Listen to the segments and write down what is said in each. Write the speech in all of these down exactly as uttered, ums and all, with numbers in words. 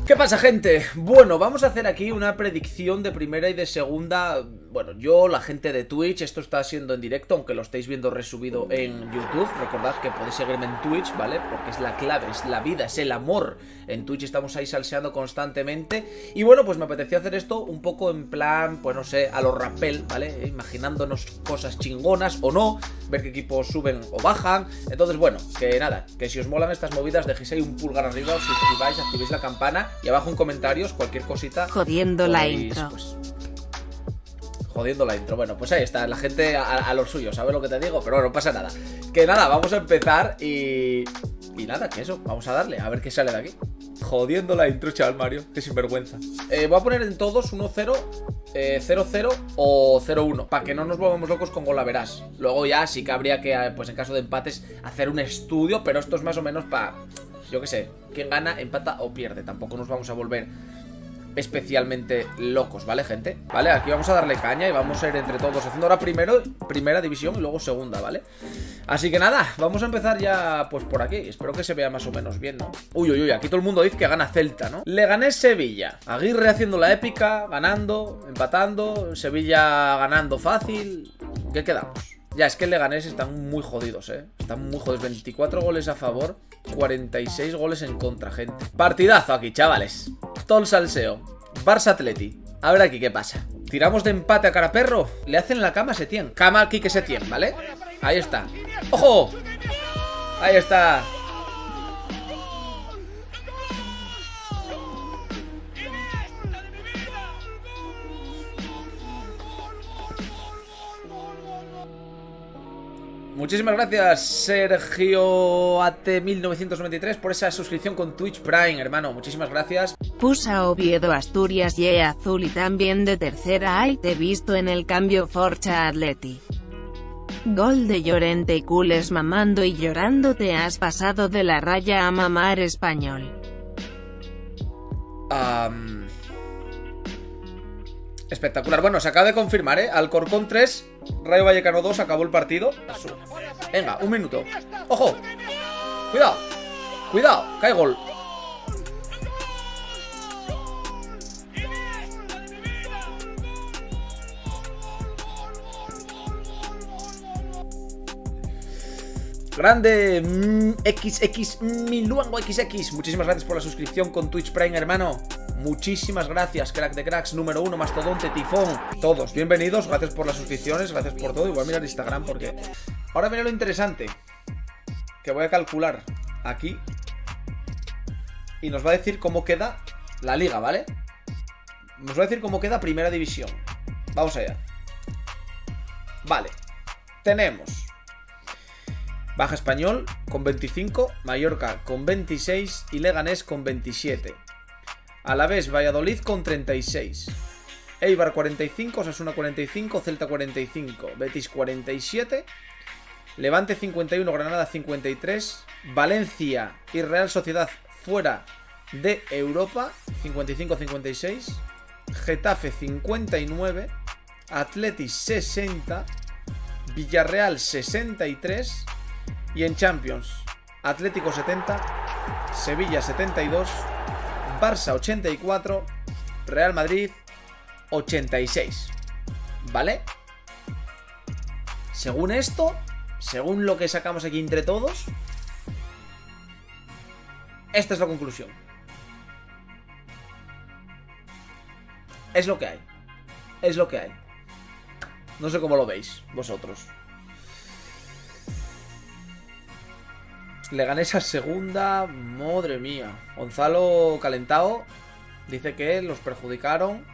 ¿Qué pasa, gente? Bueno, vamos a hacer aquí una predicción de primera y de segunda. Bueno, yo, la gente de Twitch, esto está siendo en directo, aunque lo estéis viendo resubido en YouTube. Recordad que podéis seguirme en Twitch, ¿vale? Porque es la clave, es la vida, es el amor. En Twitch estamos ahí salseando constantemente. Y bueno, pues me apetecía hacer esto un poco en plan, pues no sé, a los rappel, ¿vale? Imaginándonos cosas chingonas o no, ver qué equipos suben o bajan. Entonces, bueno, que nada, que si os molan estas movidas, dejéis ahí un pulgar arriba, os suscribáis, activéis la campana. Y abajo en comentarios, cualquier cosita. Jodiendo podéis, la intro. Pues, jodiendo la intro. Bueno, pues ahí está, la gente a, a lo suyo, ¿sabes lo que te digo? Pero bueno, no pasa nada. Que nada, vamos a empezar y... Y nada, que eso, vamos a darle, a ver qué sale de aquí. Jodiendo la intro, chaval Mario, qué sinvergüenza. eh, Voy a poner en todos uno cero, eh, cero cero o cero uno, para que no nos volvamos locos con golaveras. Luego ya sí que habría que, pues en caso de empates, hacer un estudio. Pero esto es más o menos para... Yo qué sé, quien gana, empata o pierde. Tampoco nos vamos a volver especialmente locos, ¿vale, gente? Vale, aquí vamos a darle caña y vamos a ir entre todos haciendo ahora primero primera división y luego segunda, ¿vale? Así que nada, vamos a empezar ya pues por aquí. Espero que se vea más o menos bien, ¿no? Uy, uy, uy, aquí todo el mundo dice que gana Celta, ¿no? Le gané Sevilla. Aguirre haciendo la épica, ganando, empatando, Sevilla ganando fácil. ¿Qué quedamos? Ya, es que el Leganés están muy jodidos, ¿eh? Están muy jodidos. veinticuatro goles a favor, cuarenta y seis goles en contra, gente. Partidazo aquí, chavales. Todo el salseo. Barça Atleti. A ver aquí qué pasa. Tiramos de empate a cara perro. Le hacen la cama a Setién. Cama aquí que Setién, ¿vale? Ahí está. ¡Ojo! Ahí está. Muchísimas gracias, Sergio A T mil novecientos noventa y tres, por esa suscripción con Twitch Prime, hermano. Muchísimas gracias. Pusa Oviedo Asturias y Azul y también de tercera. Ay, te he visto en el cambio Forcha Atleti. Gol de Llorente y Cules mamando y llorando. Te has pasado de la raya a mamar español. Um... Espectacular. Bueno, se acaba de confirmar, ¿eh? Alcorcón tres, Rayo Vallecano dos, acabó el partido. Venga, un minuto. ¡Ojo! Cuidado. Cuidado, cae gol. Grande mm, X X Miluango X X. Muchísimas gracias por la suscripción con Twitch Prime, hermano. Muchísimas gracias, crack de cracks, número uno, mastodonte, tifón. Todos, bienvenidos, gracias por las suscripciones, gracias por todo. Y voy a mirar Instagram porque... Ahora mira lo interesante, que voy a calcular aquí y nos va a decir cómo queda la liga, ¿vale? Nos va a decir cómo queda primera división. Vamos allá. Vale. Tenemos Baja Español con veinticinco, Mallorca con veintiséis y Leganés con veintisiete. Alavés Valladolid con treinta y seis. Eibar cuarenta y cinco, Osasuna cuarenta y cinco, Celta cuarenta y cinco, Betis cuarenta y siete, Levante cincuenta y uno, Granada cincuenta y tres, Valencia y Real Sociedad fuera de Europa cincuenta y cinco a cincuenta y seis, Getafe cincuenta y nueve, Atleti sesenta, Villarreal sesenta y tres y en Champions Atlético setenta, Sevilla setenta y dos, Barça ochenta y cuatro, Real Madrid ochenta y seis. ¿Vale? Según esto, según lo que sacamos aquí entre todos, esta es la conclusión. Es lo que hay. Es lo que hay. No sé cómo lo veis vosotros. Le gané esa segunda. Madre mía. Gonzalo Calentao dice que los perjudicaron.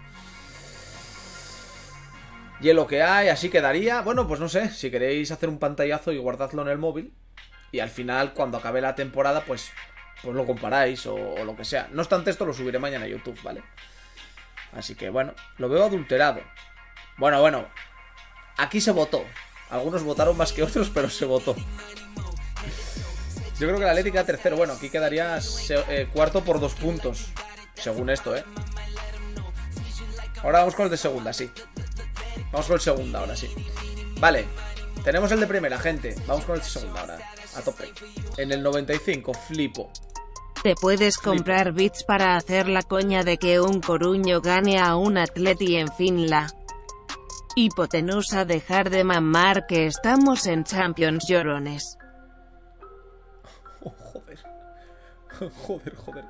Y es lo que hay, así quedaría. Bueno, pues no sé, si queréis hacer un pantallazo y guardadlo en el móvil, y al final, cuando acabe la temporada, pues, pues lo comparáis o, o lo que sea. No obstante, esto lo subiré mañana a YouTube, ¿vale? Así que bueno, lo veo adulterado. Bueno, bueno, aquí se votó. Algunos votaron más que otros, pero se votó. Yo creo que la Atlética tercero. Bueno, aquí quedaría eh, cuarto por dos puntos, según esto, ¿eh? Ahora vamos con el de segunda, sí. Vamos con el segunda, ahora sí. Vale, tenemos el de primera, gente. Vamos con el de segunda ahora, a tope. En el noventa y cinco, flipo. Te puedes comprar bits para hacer la coña de que un coruño gane a un atleti en fin la hipotenusa. Dejar de mamar que estamos en Champions, llorones. Oh, joder. Joder, joder.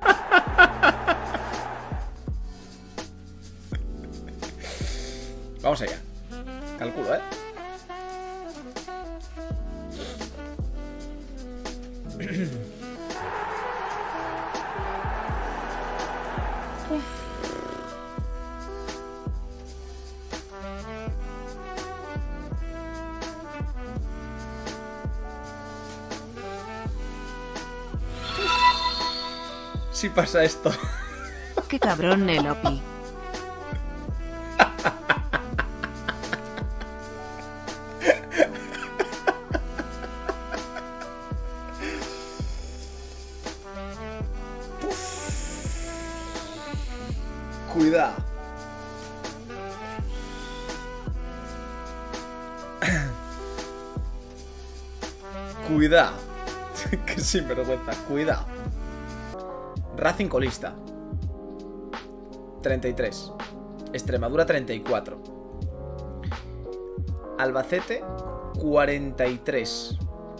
Vamos allá. Calculo, ¿eh? Si pasa esto. Qué cabrón el Opi. Cuidado. Cuidado. Qué sinvergüenza. Cuidado. Racing colista. treinta y tres. Extremadura treinta y cuatro. Albacete cuarenta y tres.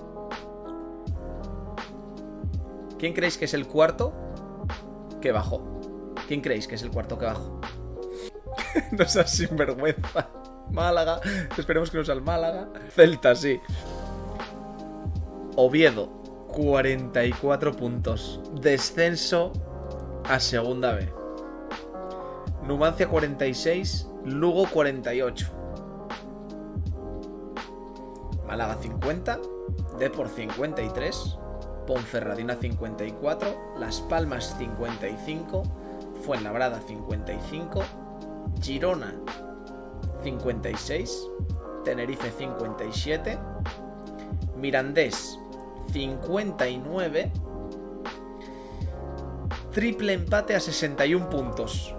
¿Quién creéis que es el cuarto que bajó? ¿Quién creéis que es el cuarto que bajó? No seas sinvergüenza. Málaga. Esperemos que no sea el Málaga. Celta, sí. Oviedo, cuarenta y cuatro puntos. Descenso a segunda B. Numancia cuarenta y seis. Lugo cuarenta y ocho. Málaga cincuenta. Depor cincuenta y tres. Ponferradina cincuenta y cuatro. Las Palmas cincuenta y cinco. Fuenlabrada cincuenta y cinco. Girona cincuenta y seis. Tenerife cincuenta y siete. Mirandés cincuenta y nueve. Triple empate a sesenta y uno puntos.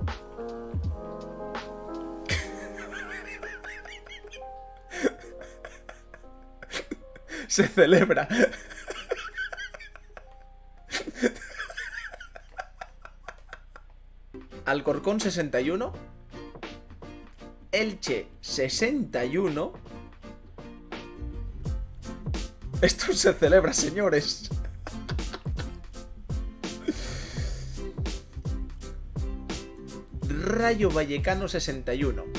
Se celebra. Alcorcón sesenta y uno. Elche sesenta y uno. Esto se celebra, señores. Rayo Vallecano sesenta y uno.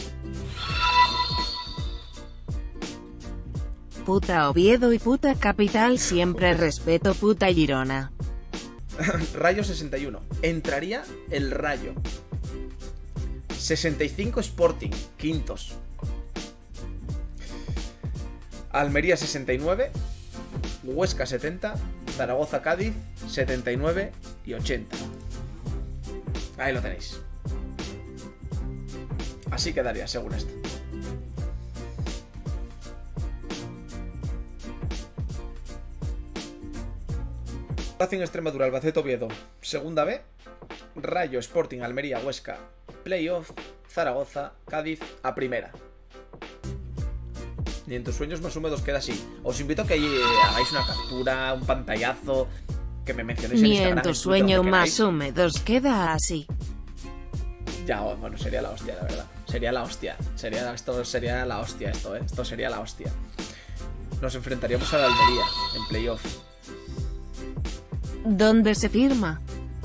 Puta Oviedo y puta Capital, siempre respeto puta Girona. Rayo sesenta y uno. Entraría el Rayo. sesenta y cinco Sporting, quintos. Almería sesenta y nueve. Huesca setenta. Zaragoza Cádiz setenta y nueve y ochenta. Ahí lo tenéis. Así quedaría según esto. Racing, Extremadura, Albacete, Oviedo, segunda B. Rayo, Sporting, Almería, Huesca, playoff, Zaragoza, Cádiz, a primera. Ni en tus sueños más húmedos queda así. Os invito a que hagáis una captura, un pantallazo, que me mencionéis en Ni Instagram. en tu en sueño Twitter, más húmedos queda así. Ya, bueno, sería la hostia, la verdad. Sería la hostia. Sería, esto sería la hostia, esto, ¿eh? Esto sería la hostia. Nos enfrentaríamos a la Almería en playoff. ¿Dónde se firma?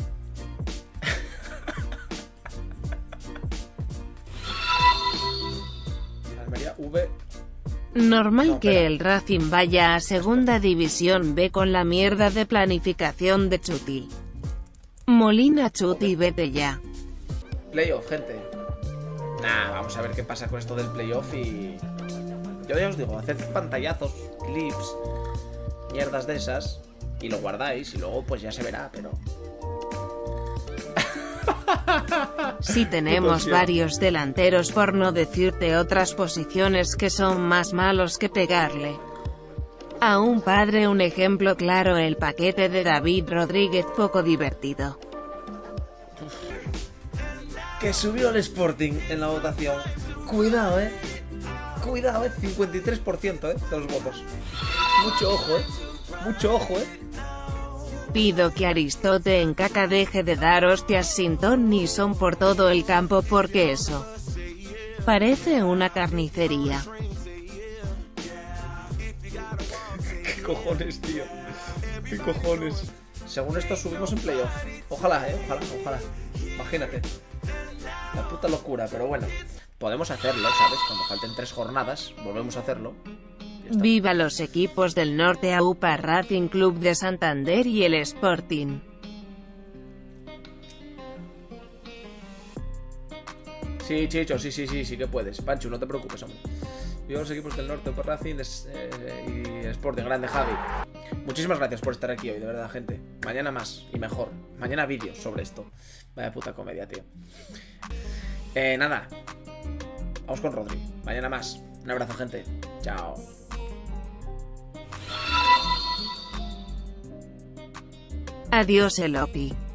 Almería V. Normal No, que espera. el Racing vaya a Segunda División B con la mierda de planificación de Chuti. Molina Chuti, vete ya. Playoff, gente. Nah, vamos a ver qué pasa con esto del playoff y... Yo ya os digo, haced pantallazos, clips, mierdas de esas, y lo guardáis y luego pues ya se verá, pero... Si tenemos Puto varios delanteros, por no decirte otras posiciones que son más malos que pegarle a un padre. Un ejemplo claro, el paquete de David Rodríguez, poco divertido. Que subió el Sporting en la votación. Cuidado, eh. Cuidado, eh. cincuenta y tres por ciento, eh, de los votos. Mucho ojo, eh. Mucho ojo, eh. Pido que Aristote en caca deje de dar hostias sin ton ni son por todo el campo porque eso parece una carnicería. ¿Qué cojones, tío? ¿Qué cojones? Según esto subimos en playoff. Ojalá, eh, ojalá, ojalá. Imagínate. La puta locura, pero bueno. Podemos hacerlo, ¿sabes? Cuando falten tres jornadas, volvemos a hacerlo. Viva los equipos del norte, A U P A, Racing Club de Santander y el Sporting. Sí, Chicho, sí, sí, sí, sí que puedes. Pancho, no te preocupes, hombre. Viva los equipos del norte, por Racing eh, y el Sporting. Grande, Javi. Muchísimas gracias por estar aquí hoy, de verdad, gente. Mañana más y mejor. Mañana vídeos sobre esto. Vaya puta comedia, tío. Eh, nada. Vamos con Rodri. Mañana más. Un abrazo, gente. Chao. Adiós, Elopi.